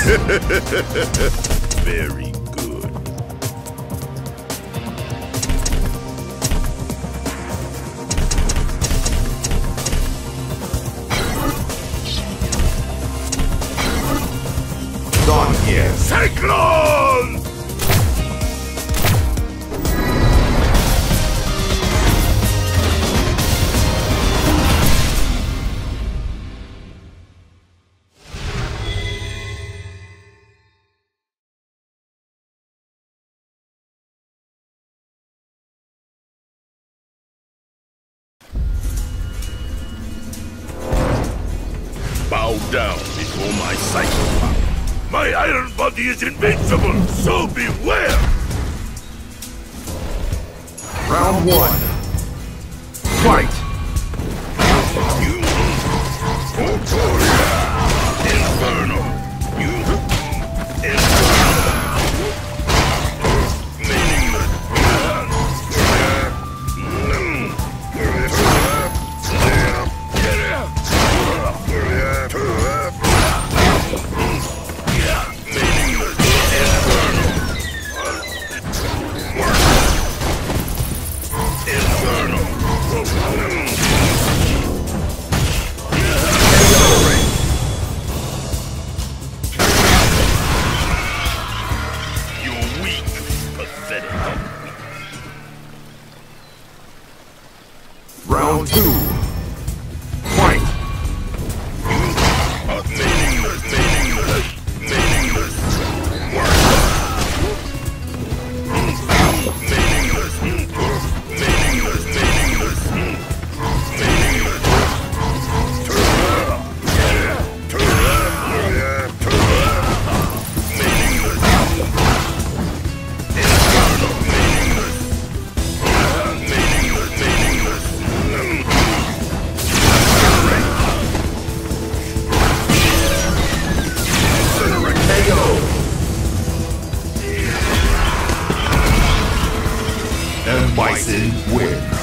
Very good. Done here. Cyclone! Bow down before my cycle power. My iron body is invincible, so beware! Round one. Fight! Inferno! Inferno! Meaningless! You're weak, pathetic. Round two. Fight! Meaningless, meaningless, meaningless. Meaningless, meaningless, meaningless, meaningless. And Bison wins.